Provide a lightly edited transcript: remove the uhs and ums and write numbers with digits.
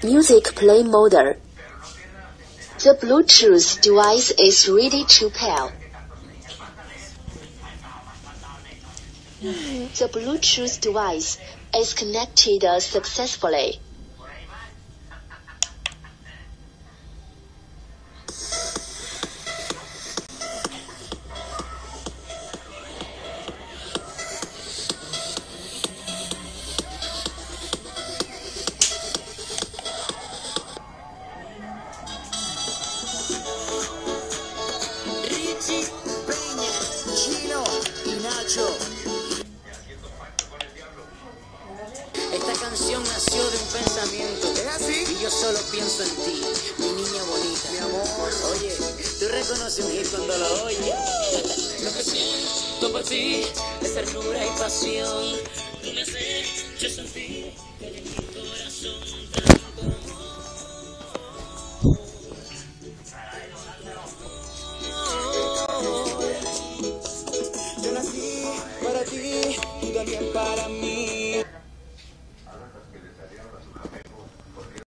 Music play mode. The Bluetooth device is ready to pair. The Bluetooth device is connected successfully. Esta canción nació de un pensamiento. ¿Es así? Y yo solo pienso en ti, mi niña bonita. Mi amor. Oye, tú reconoces un hit cuando lo oyes. Lo que siento por ti es ternura y pasión. Tú me has hecho sentir que en mi corazón tanto amor. Yo nací para ti, tú también para